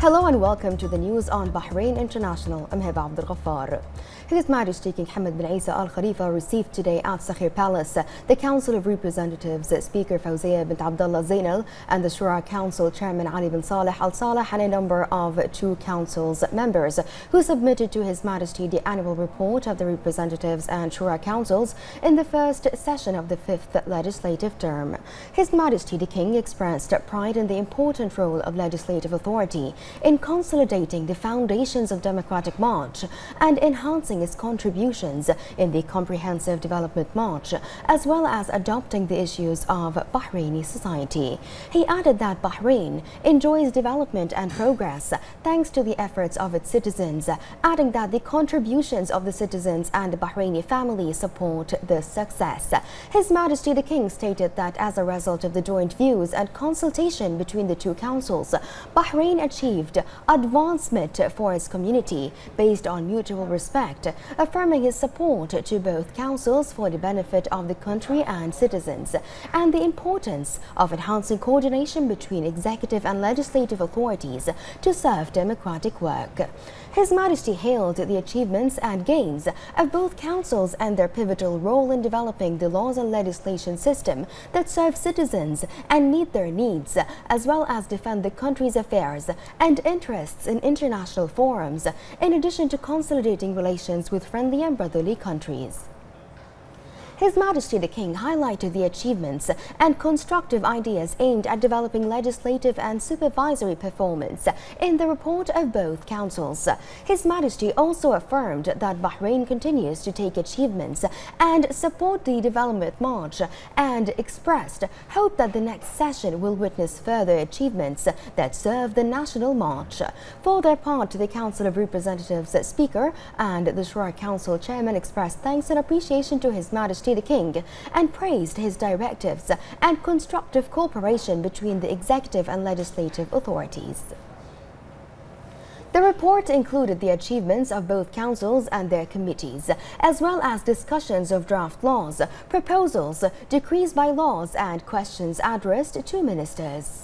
Hello and welcome to the news on Bahrain International. I'm Heba Abdul Ghaffar. His Majesty King Hamad bin Isa Al Khalifa received today at Sakhir Palace the Council of Representatives, Speaker Fawzia bint Abdullah Zainal, and the Shura Council Chairman Ali bin Saleh Al Saleh, and a number of two council's members who submitted to His Majesty the annual report of the representatives and Shura councils in the first session of the 5th legislative term. His Majesty the King expressed pride in the important role of legislative authority in consolidating the foundations of democratic march and enhancing its contributions in the comprehensive development march, as well as adopting the issues of Bahraini society. He added that Bahrain enjoys development and progress thanks to the efforts of its citizens, adding that the contributions of the citizens and the Bahraini family support this success. His Majesty the King stated that as a result of the joint views and consultation between the two councils, Bahrain achieved advancement for its community based on mutual respect, affirming his support to both councils for the benefit of the country and citizens, and the importance of enhancing coordination between executive and legislative authorities to serve democratic work. His Majesty hailed the achievements and gains of both councils and their pivotal role in developing the laws and legislation system that serve citizens and meet their needs, as well as defend the country's affairs and interests in international forums, in addition to consolidating relations with friendly and brotherly countries. His Majesty the King highlighted the achievements and constructive ideas aimed at developing legislative and supervisory performance in the report of both councils. His Majesty also affirmed that Bahrain continues to take achievements and support the development march, and expressed hope that the next session will witness further achievements that serve the national march. For their part, the Council of Representatives Speaker and the Shura Council Chairman expressed thanks and appreciation to His Majesty the King and praised his directives and constructive cooperation between the executive and legislative authorities. The report included the achievements of both councils and their committees, as well as discussions of draft laws, proposals, decrees by laws, and questions addressed to ministers.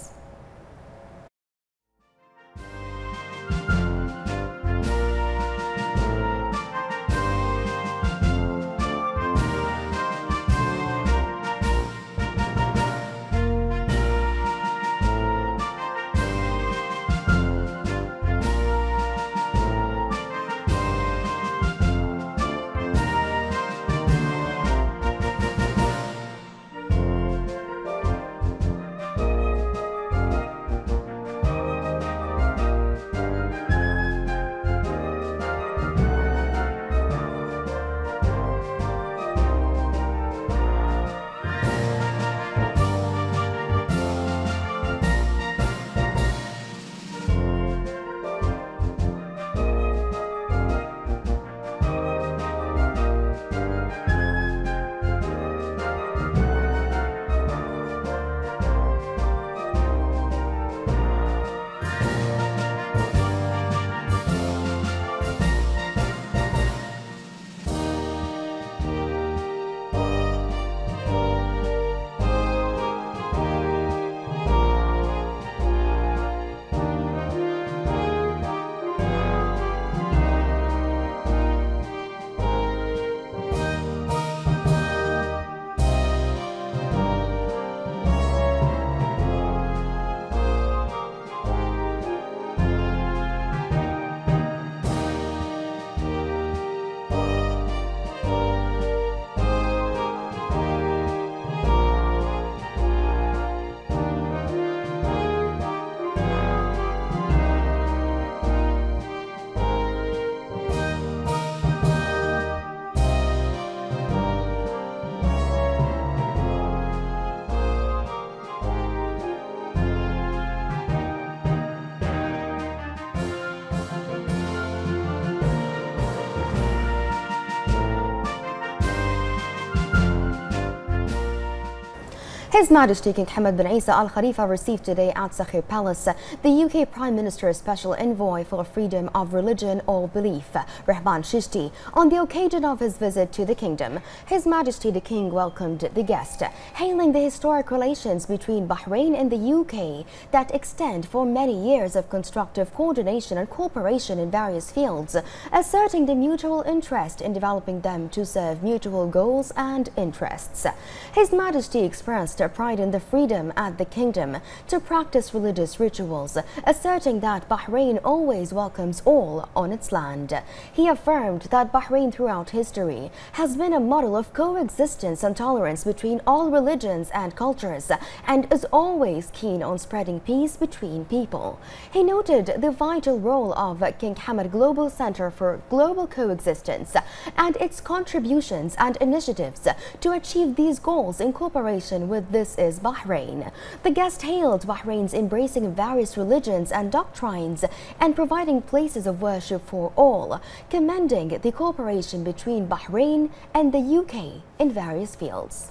His Majesty King Hamad bin Isa Al Khalifa received today at Sakhir Palace the UK Prime Minister's Special Envoy for Freedom of Religion or Belief, Rahman Chishti, on the occasion of his visit to the kingdom. His Majesty the King welcomed the guest, hailing the historic relations between Bahrain and the UK that extend for many years of constructive coordination and cooperation in various fields, asserting the mutual interest in developing them to serve mutual goals and interests. His Majesty expressed pride in the freedom at the kingdom to practice religious rituals, asserting that Bahrain always welcomes all on its land. He affirmed that Bahrain throughout history has been a model of coexistence and tolerance between all religions and cultures, and is always keen on spreading peace between people. He noted the vital role of King Hamad Global Center for Global Coexistence and its contributions and initiatives to achieve these goals in cooperation with This is Bahrain. The guest hailed Bahrain's embracing various religions and doctrines and providing places of worship for all, commending the cooperation between Bahrain and the UK in various fields.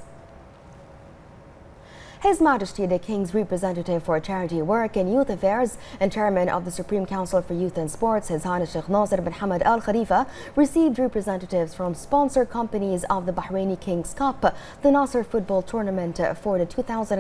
His Majesty the King's representative for charity work and youth affairs and chairman of the Supreme Council for Youth and Sports, His Highness Sheikh Nasser bin Hamad Al Khalifa, received representatives from sponsor companies of the Bahraini Kings Cup, the Nasser football tournament for the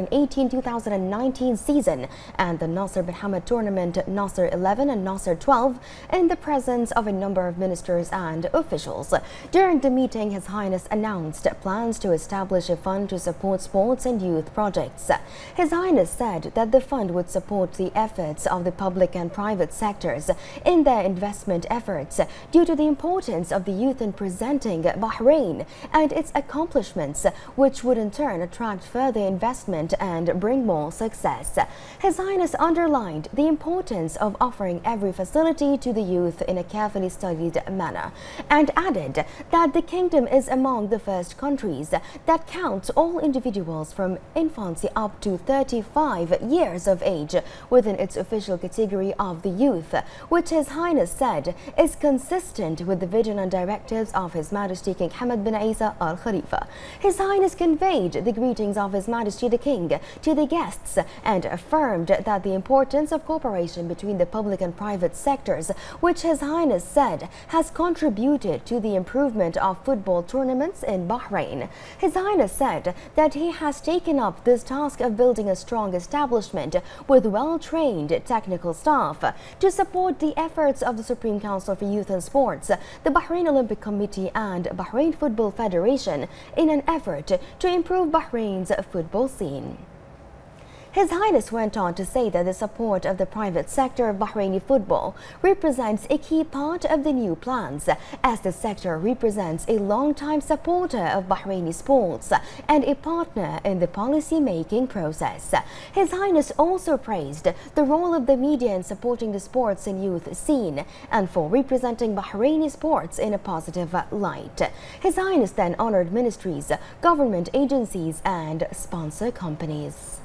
2018-2019 season, and the Nasser bin Hamad tournament Nasser 11 and Nasser 12, in the presence of a number of ministers and officials. During the meeting, His Highness announced plans to establish a fund to support sports and youth projects. His Highness said that the fund would support the efforts of the public and private sectors in their investment efforts due to the importance of the youth in presenting Bahrain and its accomplishments, which would in turn attract further investment and bring more success. His Highness underlined the importance of offering every facility to the youth in a carefully studied manner and added that the kingdom is among the first countries that counts all individuals from infancy up to 35 years of age within its official category of the youth, which His Highness said is consistent with the vision and directives of His Majesty King Hamad bin Isa Al Khalifa. His Highness conveyed the greetings of His Majesty the King to the guests and affirmed that the importance of cooperation between the public and private sectors, which His Highness said has contributed to the improvement of football tournaments in Bahrain. His Highness said that he has taken up this task of building a strong establishment with well-trained technical staff to support the efforts of the Supreme Council for Youth and Sports, the Bahrain Olympic Committee and Bahrain Football Federation in an effort to improve Bahrain's football scene. His Highness went on to say that the support of the private sector of Bahraini football represents a key part of the new plans, as the sector represents a long-time supporter of Bahraini sports and a partner in the policy-making process. His Highness also praised the role of the media in supporting the sports and youth scene and for representing Bahraini sports in a positive light. His Highness then honored ministries, government agencies and sponsor companies.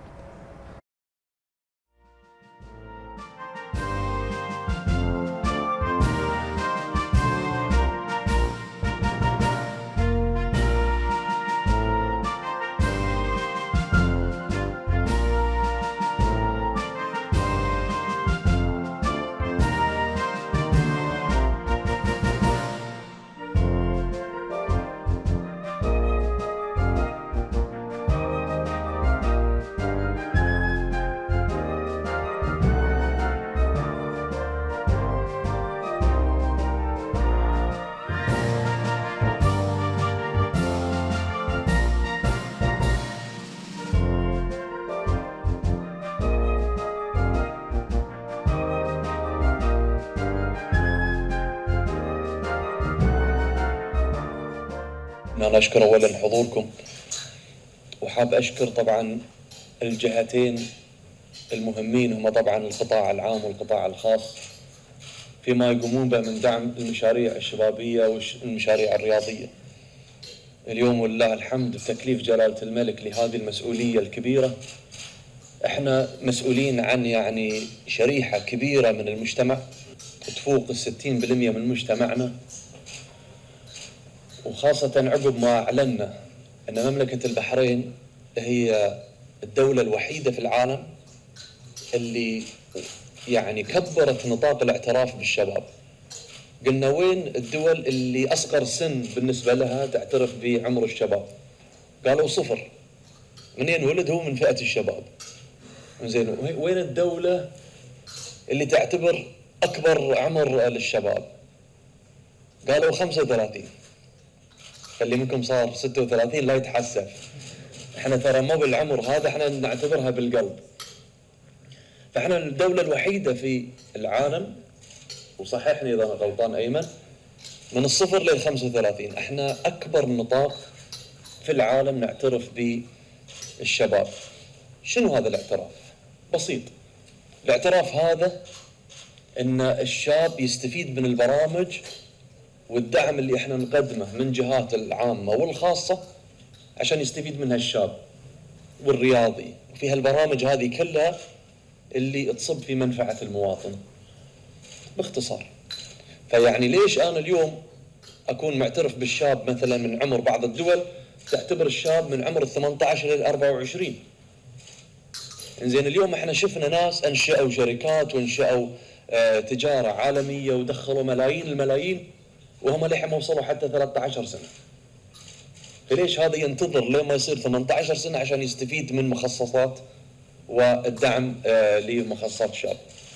أنا أشكر أولا حضوركم، وحاب أشكر طبعا الجهتين المهمين هم طبعا القطاع العام والقطاع الخاص فيما يقومون به من دعم المشاريع الشبابية والمشاريع الرياضية. اليوم ولله الحمد بتكليف جلالة الملك لهذه المسؤولية الكبيرة، احنا مسؤولين عن يعني شريحة كبيرة من المجتمع تفوق 60% من مجتمعنا، وخاصة عقب ما أعلنا أن مملكة البحرين هي الدولة الوحيدة في العالم اللي يعني كبرت نطاق الاعتراف بالشباب. قلنا وين الدول اللي أصغر سن بالنسبة لها تعترف بعمر الشباب؟ قالوا 0، منين ولد هو من فئة الشباب. زين، وين الدولة اللي تعتبر أكبر عمر للشباب؟ قالوا 35. اللي منكم صار 36 لا يتحسف، احنا ترى مو بالعمر هذا، احنا نعتبرها بالقلب. فاحنا الدولة الوحيدة في العالم، وصححني إذا أنا غلطان أيمن، من 0 لل 35 احنا أكبر نطاق في العالم نعترف بالشباب. شنو هذا الاعتراف؟ بسيط. الاعتراف هذا ان الشاب يستفيد من البرامج والدعم اللي احنا نقدمه من جهات العامة والخاصة عشان يستفيد منها الشاب والرياضي، وفي هالبرامج هذه كلها اللي تصب في منفعة المواطن باختصار. فيعني ليش أنا اليوم أكون معترف بالشاب مثلا من عمر بعض الدول تعتبر الشاب من عمر 18 إلى 24؟ إنزين اليوم احنا شفنا ناس أنشأوا شركات وأنشأوا تجارة عالمية ودخلوا ملايين الملايين وهم لحين ما وصلوا حتى 13 سنة. فليش هذا ينتظر لما يصير 18 سنة عشان يستفيد من مخصصات والدعم لمخصصات الشاب؟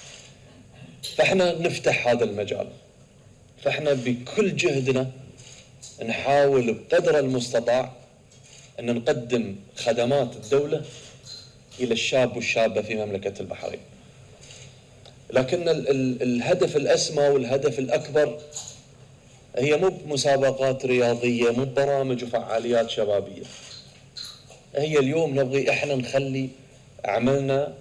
فاحنا نفتح هذا المجال، فاحنا بكل جهدنا نحاول بقدر المستطاع أن نقدم خدمات الدولة إلى الشاب والشابة في مملكة البحرين. لكن الهدف الأسمى والهدف الأكبر هي مو بمسابقات رياضية، مو ببرامج وفعاليات شبابية. هي اليوم نبغي احنا نخلي عملنا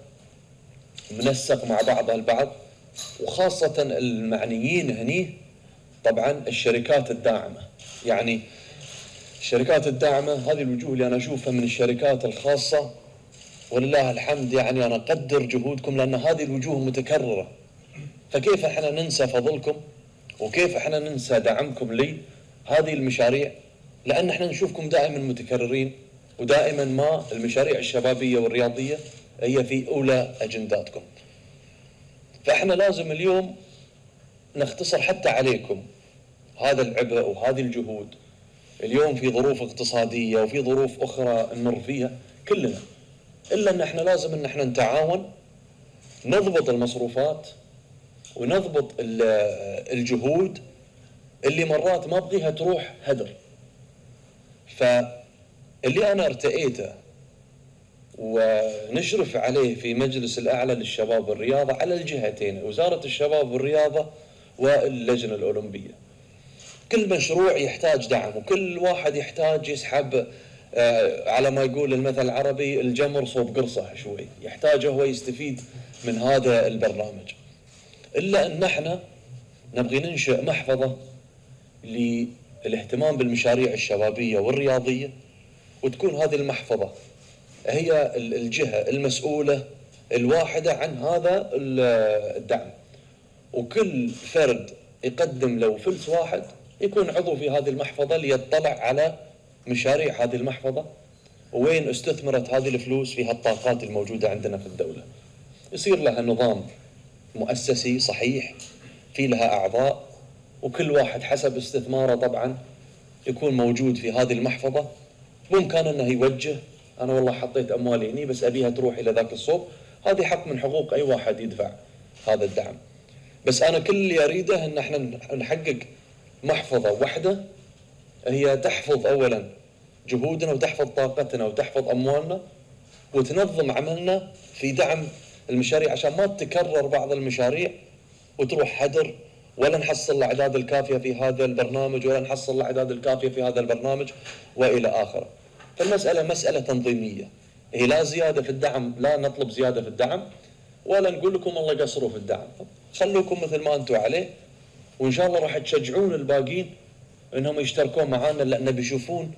منسق مع بعضها البعض، وخاصة المعنيين هني طبعا الشركات الداعمة. يعني الشركات الداعمة هذه الوجوه اللي أنا أشوفها من الشركات الخاصة، ولله الحمد يعني أنا أقدر جهودكم لأن هذه الوجوه متكررة. فكيف احنا ننسى فضلكم وكيف احنا ننسى دعمكم لهذه المشاريع؟ لأن احنا نشوفكم دائما متكررين، ودائما ما المشاريع الشبابية والرياضية هي في أولى أجنداتكم. فاحنا لازم اليوم نختصر حتى عليكم هذا العبء وهذه الجهود اليوم في ظروف اقتصادية وفي ظروف أخرى نمر فيها كلنا، إلا أن احنا لازم أن احنا نتعاون، نضبط المصروفات ونضبط الجهود اللي مرات ما بغيها تروح هدر. فاللي أنا ارتئيته ونشرف عليه في مجلس الأعلى للشباب والرياضة على الجهتين، وزارة الشباب والرياضة واللجنة الأولمبية، كل مشروع يحتاج دعم، وكل واحد يحتاج يسحب على ما يقول المثل العربي الجمر صوب قرصه شوي، يحتاج هو يستفيد من هذا البرنامج. إلا أن احنا نبغي ننشئ محفظة للاهتمام بالمشاريع الشبابية والرياضية، وتكون هذه المحفظة هي الجهة المسؤولة الواحدة عن هذا الدعم، وكل فرد يقدم لو فلس واحد يكون عضو في هذه المحفظة ليطلع على مشاريع هذه المحفظة ووين استثمرت هذه الفلوس في هالطاقات الموجودة عندنا في الدولة. يصير لها نظام مؤسسي صحيح في لها أعضاء، وكل واحد حسب استثماره طبعا يكون موجود في هذه المحفظة. ممكن أنه يوجه أنا والله حطيت أموالي هني بس أبيها تروح إلى ذاك الصوب، هذه حق من حقوق أي واحد يدفع هذا الدعم. بس أنا كل اللي أريده أن احنا نحقق محفظة واحدة هي تحفظ أولا جهودنا وتحفظ طاقتنا وتحفظ أموالنا وتنظم عملنا في دعم المشاريع، عشان ما تتكرر بعض المشاريع وتروح هدر، ولا نحصل الأعداد الكافية في هذا البرنامج ولا نحصل الأعداد الكافية في هذا البرنامج وإلى آخره. فالمسألة مسألة تنظيمية، هي لا زيادة في الدعم، لا نطلب زيادة في الدعم ولا نقول لكم الله قصروا في الدعم، خلوكم مثل ما أنتم عليه، وإن شاء الله راح تشجعون الباقين إنهم يشتركون معنا، لأن بيشوفون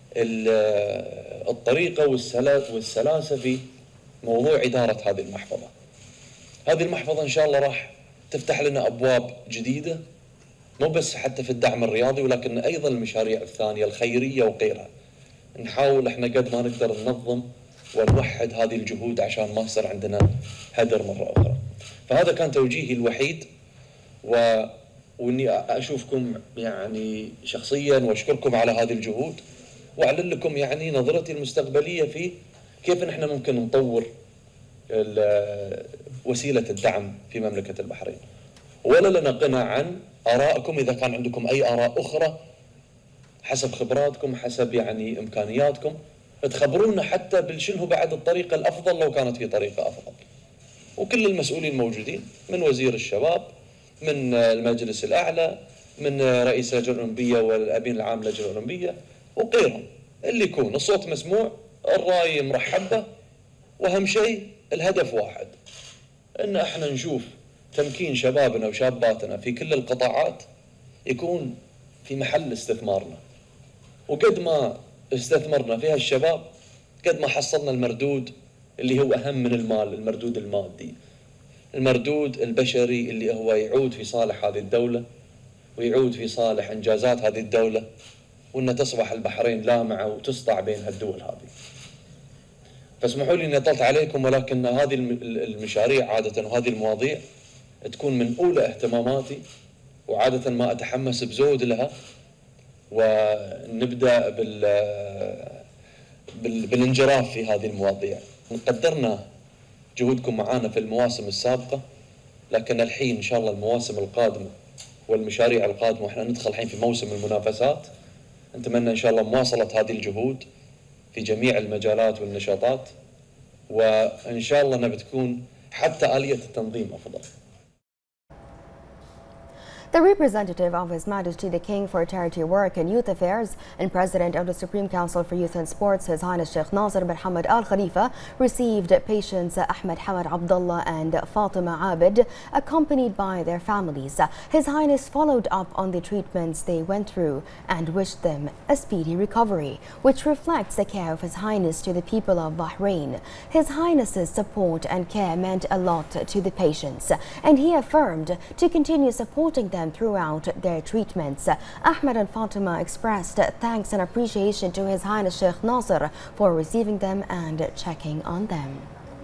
الطريقة والسلاسة في موضوع إدارة هذه المحفظة. هذه المحفظة إن شاء الله راح تفتح لنا أبواب جديدة، مو بس حتى في الدعم الرياضي ولكن أيضا المشاريع الثانية الخيرية وغيرها. نحاول احنا قد ما نقدر ننظم ونوحد هذه الجهود عشان ما يصير عندنا هدر مرة أخرى. فهذا كان توجيهي الوحيد، وإني أشوفكم يعني شخصيا وأشكركم على هذه الجهود، وأعلن لكم يعني نظرتي المستقبلية في كيف نحن ممكن نطور وسيلة الدعم في مملكة البحرين. ولا لنا غنى عن آرائكم، إذا كان عندكم أي آراء أخرى حسب خبراتكم، حسب يعني إمكانياتكم، تخبرونا حتى بالشنو بعد الطريقة الأفضل لو كانت في طريقة أفضل. وكل المسؤولين موجودين، من وزير الشباب، من المجلس الأعلى، من رئيس اللجنة الأولمبية والأمين العام للجنة الأولمبية وغيرهم، اللي يكون الصوت مسموع، الرأي مرحب به، وأهم شيء الهدف واحد، إن احنا نشوف تمكين شبابنا وشاباتنا في كل القطاعات يكون في محل استثمارنا. وقد ما استثمرنا فيها الشباب قد ما حصلنا المردود اللي هو أهم من المال، المردود المادي، المردود البشري اللي هو يعود في صالح هذه الدولة ويعود في صالح إنجازات هذه الدولة، وأن تصبح البحرين لامعة وتسطع بين هالدول هذه. فاسمحوا لي أني طلت عليكم، ولكن هذه المشاريع عادة وهذه المواضيع تكون من أولى اهتماماتي، وعادة ما أتحمس بزود لها، ونبدأ بالانجراف في هذه المواضيع. قدرنا جهودكم معنا في المواسم السابقة، لكن الحين إن شاء الله المواسم القادمة والمشاريع القادمة، وإحنا ندخل الحين في موسم المنافسات، نتمنى إن شاء الله مواصلة هذه الجهود في جميع المجالات والنشاطات، وإن شاء الله أنها بتكون حتى آلية التنظيم أفضل. The representative of His Majesty the King for Charity Work and Youth Affairs and President of the Supreme Council for Youth and Sports, His Highness Sheikh Nasser bin Hamad Al Khalifa, received patients Ahmed Hamad Abdullah and Fatima Abid, accompanied by their families. His Highness followed up on the treatments they went through and wished them a speedy recovery, which reflects the care of His Highness to the people of Bahrain. His Highness's support and care meant a lot to the patients, and he affirmed to continue supporting them throughout their treatments. Ahmed and Fatima expressed thanks and appreciation to His Highness Sheikh Nasser for receiving them and checking on them.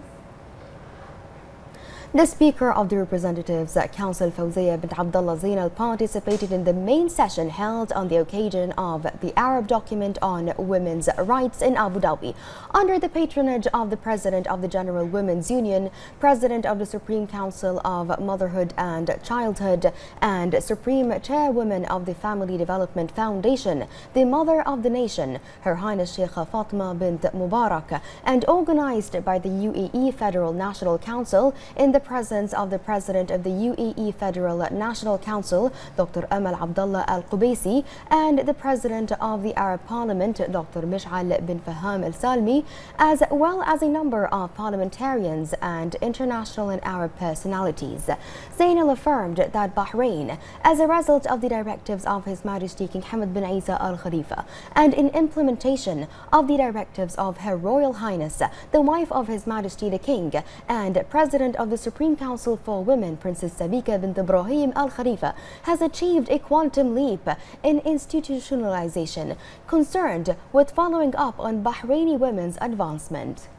The Speaker of the Representatives Council, Fawzia bint Abdullah Zainal, participated in the main session held on the occasion of the Arab document on women's rights in Abu Dhabi, under the patronage of the President of the General Women's Union, President of the Supreme Council of Motherhood and Childhood, and Supreme Chairwoman of the Family Development Foundation, the Mother of the Nation, Her Highness Sheikha Fatima bint Mubarak, and organized by the UAE Federal National Council in the presence of the President of the UAE Federal National Council, Dr. Amal Abdullah Al Qubaisi, and the President of the Arab Parliament, Dr. Mish'al bin Faham Al Salmi, as well as a number of parliamentarians and international and Arab personalities. Zainal affirmed that Bahrain, as a result of the directives of His Majesty King Hamad bin Isa Al Khalifa and in implementation of the directives of Her Royal Highness, the wife of His Majesty the King and President of the Supreme Council for Women, Princess Sabika bint Ibrahim Al Khalifa, has achieved a quantum leap in institutionalization, concerned with following up on Bahraini women's advancement.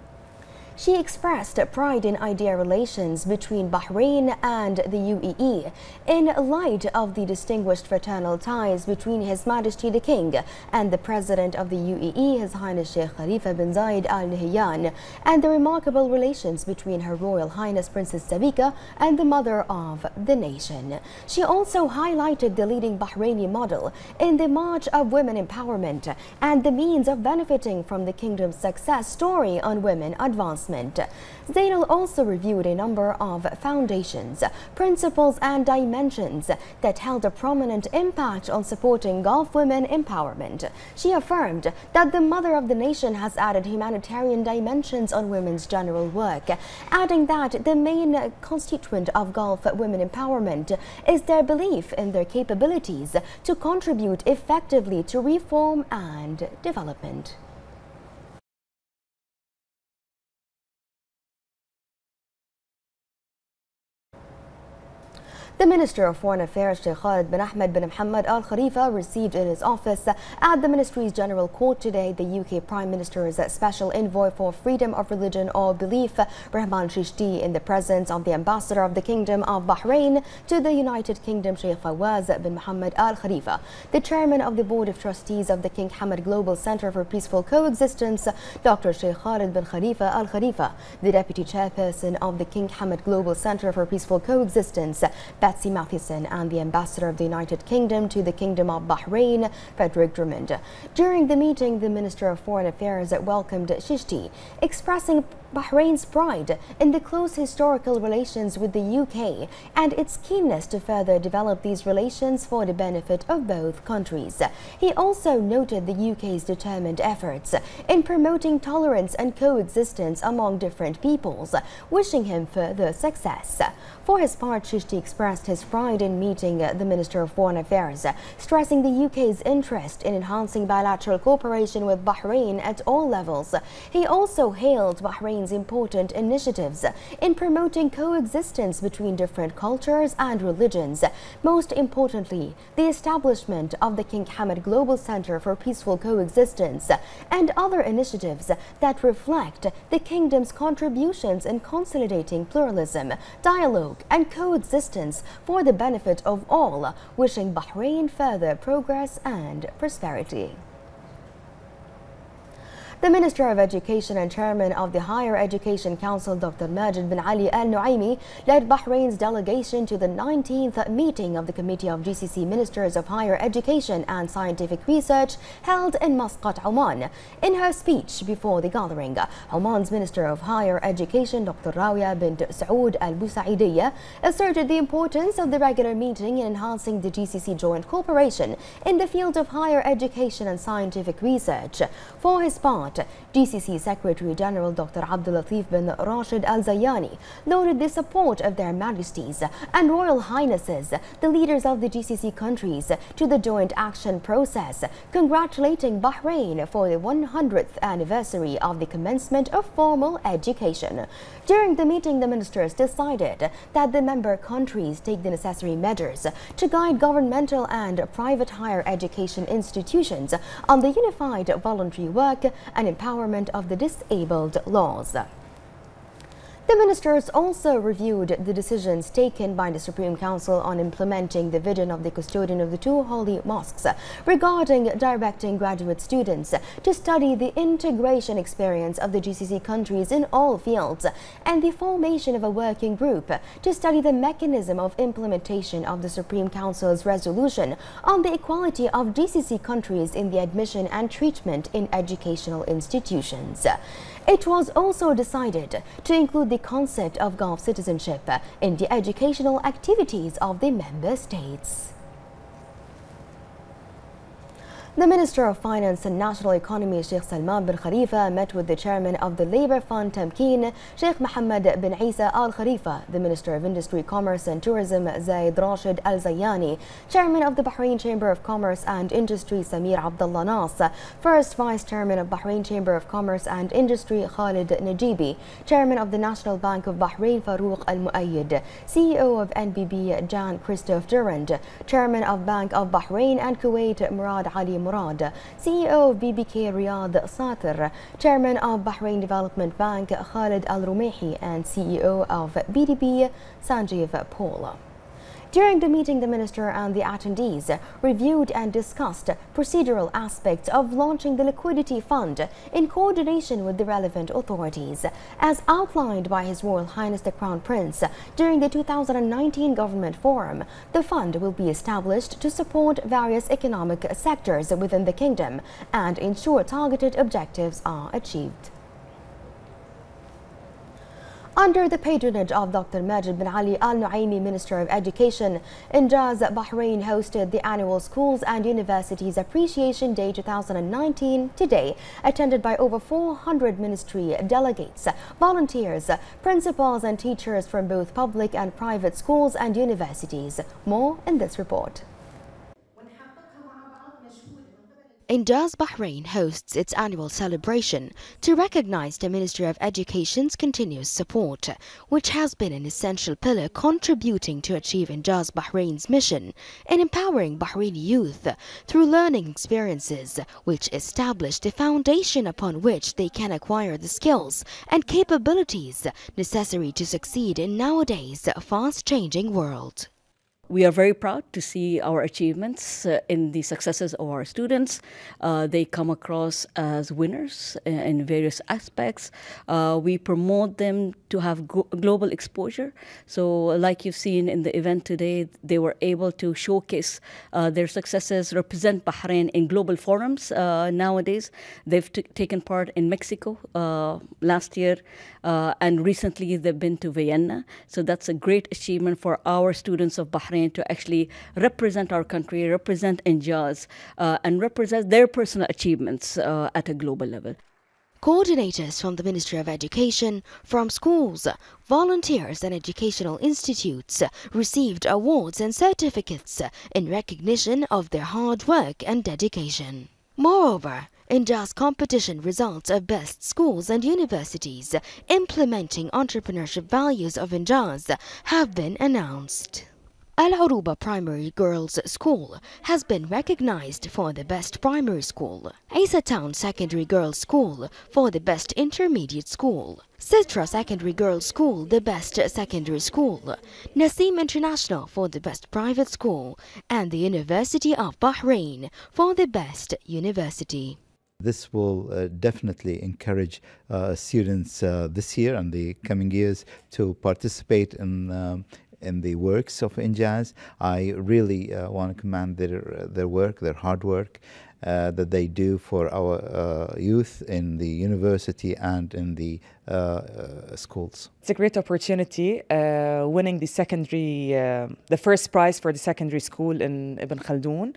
She expressed pride in ideal relations between Bahrain and the UAE in light of the distinguished fraternal ties between His Majesty the King and the President of the UAE, His Highness Sheikh Khalifa bin Zayed Al Nahyan, and the remarkable relations between Her Royal Highness Princess Sabika and the Mother of the Nation. She also highlighted the leading Bahraini model in the March of Women Empowerment and the means of benefiting from the Kingdom's success story on women advancement. Zainal also reviewed a number of foundations, principles and dimensions that held a prominent impact on supporting Gulf women empowerment. She affirmed that the Mother of the Nation has added humanitarian dimensions on women's general work, adding that the main constituent of Gulf women empowerment is their belief in their capabilities to contribute effectively to reform and development. The Minister of Foreign Affairs, Sheikh Khalid bin Ahmed bin Mohammed Al Khalifa, received in his office at the Ministry's General Court today the UK Prime Minister's Special Envoy for Freedom of Religion or Belief, Rahman Chishti, in the presence of the Ambassador of the Kingdom of Bahrain to the United Kingdom, Sheikh Fawaz bin Mohammed Al Khalifa, the Chairman of the Board of Trustees of the King Hamad Global Centre for Peaceful Coexistence, Dr. Sheikh Khalid bin Khalifa Al Khalifa, the Deputy Chairperson of the King Hamad Global Centre for Peaceful Coexistence, Betsy Mathieson, and the Ambassador of the United Kingdom to the Kingdom of Bahrain, Frederick Drummond. During the meeting, the Minister of Foreign Affairs welcomed Chishti, expressing Bahrain's pride in the close historical relations with the UK and its keenness to further develop these relations for the benefit of both countries. He also noted the UK's determined efforts in promoting tolerance and coexistence among different peoples, wishing him further success. For his part, Chishti expressed his pride in meeting the Minister of Foreign Affairs, stressing the UK's interest in enhancing bilateral cooperation with Bahrain at all levels. He also hailed Bahrain's important initiatives in promoting coexistence between different cultures and religions. Most importantly, the establishment of the King Hamad Global Centre for Peaceful Coexistence and other initiatives that reflect the Kingdom's contributions in consolidating pluralism, dialogue and coexistence for the benefit of all, wishing Bahrain further progress and prosperity. The Minister of Education and Chairman of the Higher Education Council, Dr. Majid bin Ali Al Nuaimi, led Bahrain's delegation to the 19th meeting of the Committee of GCC Ministers of Higher Education and Scientific Research held in Muscat, Oman. In her speech before the gathering, Oman's Minister of Higher Education, Dr. Rawia bint Saoud Al Busaidiyya, asserted the importance of the regular meeting in enhancing the GCC joint cooperation in the field of higher education and scientific research. For his part, GCC Secretary General Dr. Abdul Latif bin Rashid Al Zayani noted the support of Their Majesties and Royal Highnesses, the leaders of the GCC countries, to the joint action process, congratulating Bahrain for the 100th anniversary of the commencement of formal education. During the meeting, the ministers decided that the member countries take the necessary measures to guide governmental and private higher education institutions on the unified voluntary work and empowerment of the disabled laws. The ministers also reviewed the decisions taken by the Supreme Council on implementing the vision of the custodian of the two holy mosques regarding directing graduate students to study the integration experience of the GCC countries in all fields and the formation of a working group to study the mechanism of implementation of the Supreme Council's resolution on the equality of GCC countries in the admission and treatment in educational institutions. It was also decided to include the concept of Gulf citizenship in the educational activities of the member states. The Minister of Finance and National Economy, Sheikh Salman bin Khalifa, met with the Chairman of the Labour Fund Tamkeen, Sheikh Mohammed bin Isa Al Khalifa, the Minister of Industry, Commerce and Tourism, Zaid Rashid Al Zayani, Chairman of the Bahrain Chamber of Commerce and Industry, Samir Abdullah Nas, First Vice Chairman of Bahrain Chamber of Commerce and Industry, Khalid Najibi, Chairman of the National Bank of Bahrain, Farouk Al Muayyid, CEO of NBB, Jan Christophe Durand, Chairman of Bank of Bahrain and Kuwait, Murad Ali Murad, CEO of BBK Riyadh Satir, Chairman of Bahrain Development Bank Khalid Al Rumehi, and CEO of BDP Sanjeev Paul. During the meeting, the minister and the attendees reviewed and discussed procedural aspects of launching the liquidity fund in coordination with the relevant authorities. As outlined by His Royal Highness the Crown Prince during the 2019 Government Forum, the fund will be established to support various economic sectors within the kingdom and ensure targeted objectives are achieved. Under the patronage of Dr. Majid bin Ali Al Nuaimi, Minister of Education, Injaz Bahrain hosted the annual Schools and Universities Appreciation Day 2019 today, attended by over 400 ministry delegates, volunteers, principals and teachers from both public and private schools and universities. More in this report. Injaz Bahrain hosts its annual celebration to recognize the Ministry of Education's continuous support, which has been an essential pillar contributing to achieve Injaz Bahrain's mission in empowering Bahraini youth through learning experiences, which establish the foundation upon which they can acquire the skills and capabilities necessary to succeed in nowadays fast-changing world. We are very proud to see our achievements in the successes of our students. They come across as winners in various aspects. We promote them to have global exposure. So like you've seen in the event today, they were able to showcase their successes, represent Bahrain in global forums nowadays. They've taken part in Mexico last year, and recently they've been to Vienna. So that's a great achievement for our students of Bahrain to actually represent our country, represent Injaz, and represent their personal achievements at a global level. Coordinators from the Ministry of Education, from schools, volunteers and educational institutes received awards and certificates in recognition of their hard work and dedication. Moreover, Injaz competition results of best schools and universities implementing entrepreneurship values of Injaz have been announced. Al Aruba Primary Girls' School has been recognized for the best primary school, Isa Town Secondary Girls' School for the best intermediate school, Sitra Secondary Girls' School the best secondary school, Nasim International for the best private school, and the University of Bahrain for the best university. This will definitely encourage students this year and the coming years to participate in the works of Injaz. I really want to commend their work, their hard work that they do for our youth in the university and in the schools. It's a great opportunity, winning the secondary, the first prize for the secondary school in Ibn Khaldun.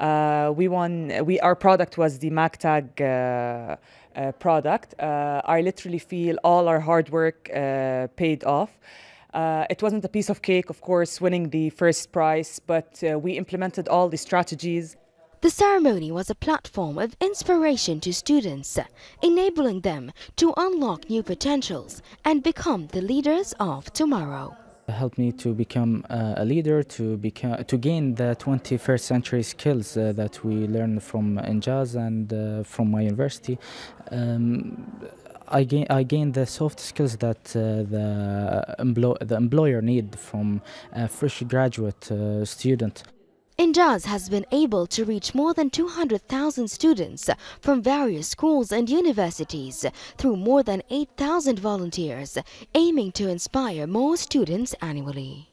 Our product was the MagTag product. I literally feel all our hard work paid off. It wasn't a piece of cake, of course, winning the first prize, but we implemented all the strategies. The ceremony was a platform of inspiration to students, enabling them to unlock new potentials and become the leaders of tomorrow. It helped me to become a leader, to gain the 21st century skills that we learned from Injaz and from my university. I gained the soft skills that the employer need from a fresh graduate student. Injaz has been able to reach more than 200,000 students from various schools and universities through more than 8,000 volunteers, aiming to inspire more students annually.